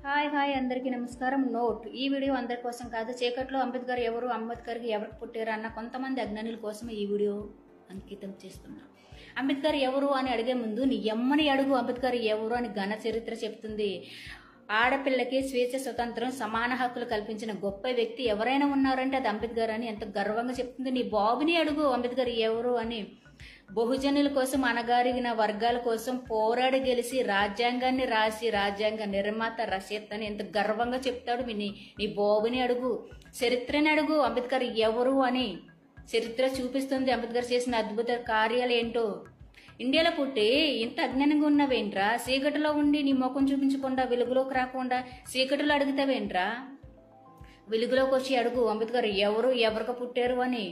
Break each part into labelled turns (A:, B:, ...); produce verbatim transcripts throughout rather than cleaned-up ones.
A: Hi hi అందరికీ నమస్కారం. Note ఈ వీడియో అందరి కోసం కాదు. చీకట్లో అంబేద్కర్ ఎవరు, అంబేద్కర్కి ఎవరికి పుట్టారు అన్న కొంతమంది అజ్ఞానుల కోసం ఈ వీడియో అంకితం చేస్తున్నా. అంబేద్కర్ ఎవరు అని అడిగే ముందు నీ ఎమ్మని అడుగు. అంబేద్కర్ ఎవరు అని ఘన చరిత్ర చెప్తుంది. ఆడపిల్లకి స్వేచ్ఛ, స్వతంత్రం, సమాన హక్కులు కల్పించిన గొప్ప వ్యక్తి ఎవరైనా ఉన్నారంటే అది అంబేద్కర్ అని ఎంత గర్వంగా చెప్తుంది. నీ బాబుని అడుగు అంబేద్కర్ ఎవరు అని. బహుజనుల కోసం, అణగారిన వర్గాల కోసం పోరాడి గెలిచి రాజ్యాంగాన్ని రాసి రాజ్యాంగ నిర్మాత రచయిత అని ఎంత గర్వంగా చెప్తాడు. నీ నీ బాబుని అడుగు. చరిత్రని అడుగు అంబేద్కర్ ఎవరు అని. చరిత్ర చూపిస్తుంది అంబేద్కర్ చేసిన అద్భుత కార్యాలు ఏంటో. ఇండియాలో పుట్టి ఇంత అజ్ఞానంగా ఉన్నవేంట్రా? చీకటిలో ఉండి నీ ముఖం చూపించకుండా వెలుగులోకి రాకుండా చీకటిలో అడుగుతావేంట్రా? వెలుగులోకి వచ్చి అడుగు అంబేద్కర్ ఎవరు, ఎవరికి పుట్టారు అని.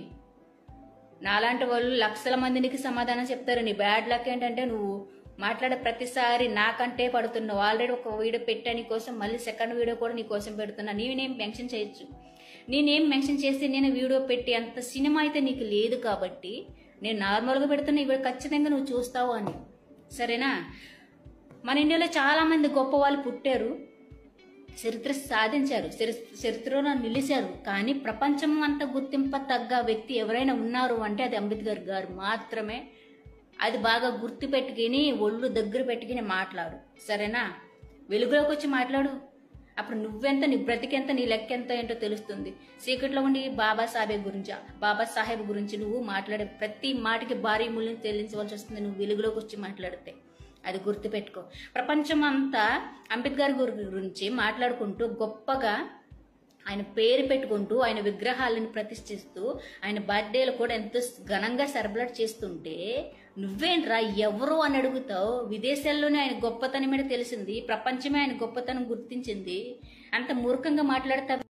A: నాలాంటి వాళ్ళు లక్షల మందికి సమాధానం చెప్తారు. నీ బ్యాడ్ లక్ ఏంటంటే నువ్వు మాట్లాడే ప్రతిసారి నాకంటే పడుతున్నావు. ఆల్రెడీ ఒక వీడియో పెట్టా నీ కోసం, మళ్ళీ సెకండ్ వీడియో కూడా నీ కోసం పెడుతున్నా. నేనేం మెన్షన్ చేయొచ్చు, నేనేం మెన్షన్ చేసి నేను వీడియో పెట్టి అంత సినిమా అయితే నీకు లేదు కాబట్టి నేను నార్మల్గా పెడుతున్నా. ఇవి ఖచ్చితంగా నువ్వు చూస్తావు అని, సరేనా? మన ఇండియాలో చాలా మంది గొప్ప వాళ్ళు పుట్టారు, చరిత్ర సాధించారు, చరిత్రలో నిలిచారు. కానీ ప్రపంచం అంతా గుర్తింప తగ్గ వ్యక్తి ఎవరైనా ఉన్నారు అంటే అది అంబేద్కర్ గారు మాత్రమే. అది బాగా గుర్తు పెట్టుకుని ఒళ్ళు దగ్గర పెట్టుకుని మాట్లాడు, సరేనా? వెలుగులోకి వచ్చి మాట్లాడు. అప్పుడు నువ్వెంత, నీ బ్రతికెంత, నీ లెక్కెంత ఏంటో తెలుస్తుంది. చీకట్లో ఉండి బాబా సాహెబ్ గురించి బాబా సాహెబ్ గురించి నువ్వు మాట్లాడే ప్రతి మాటకి భారీ మూల్యం చెల్లించవలసి వస్తుంది నువ్వు వెలుగులోకి వచ్చి మాట్లాడితే. అది గుర్తుపెట్టుకో. ప్రపంచం అంతా అంబేద్కర్ గురించి మాట్లాడుకుంటూ గొప్పగా ఆయన పేరు పెట్టుకుంటూ ఆయన విగ్రహాలను ప్రతిష్ఠిస్తూ ఆయన బర్త్డేలు కూడా ఎంతో ఘనంగా సెలబ్రేట్ చేస్తుంటే నువ్వేంట్రా ఎవరు అని అడుగుతావు? విదేశాల్లోనే ఆయన గొప్పతనం మీద తెలిసింది, ప్రపంచమే ఆయన గొప్పతనం గుర్తించింది. అంత మూర్ఖంగా మాట్లాడతావు.